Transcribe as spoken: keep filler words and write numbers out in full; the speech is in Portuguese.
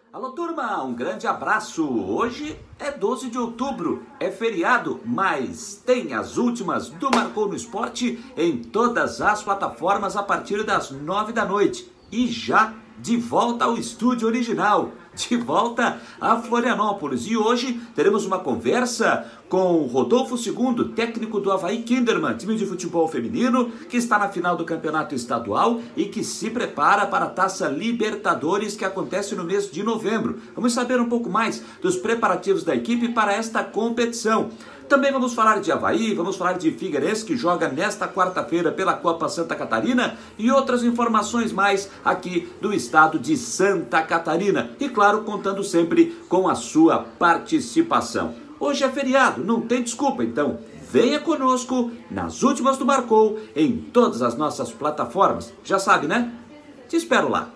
Alô, turma, um grande abraço. Hoje é doze de outubro, é feriado, mas tem as últimas do Marcou no Esporte em todas as plataformas a partir das nove da noite. E já de volta ao estúdio original, de volta a Florianópolis. E hoje teremos uma conversa com Rodolfo Segundo, técnico do Avaí Kinderman, time de futebol feminino, que está na final do campeonato estadual e que se prepara para a Taça Libertadores, que acontece no mês de novembro. Vamos saber um pouco mais dos preparativos da equipe para esta competição. Também vamos falar de Avaí, vamos falar de Figueirense, que joga nesta quarta-feira pela Copa Santa Catarina, e outras informações mais aqui do estado de Santa Catarina. E claro, contando sempre com a sua participação. Hoje é feriado, não tem desculpa, então venha conosco nas últimas do Marcou, em todas as nossas plataformas. Já sabe, né? Te espero lá.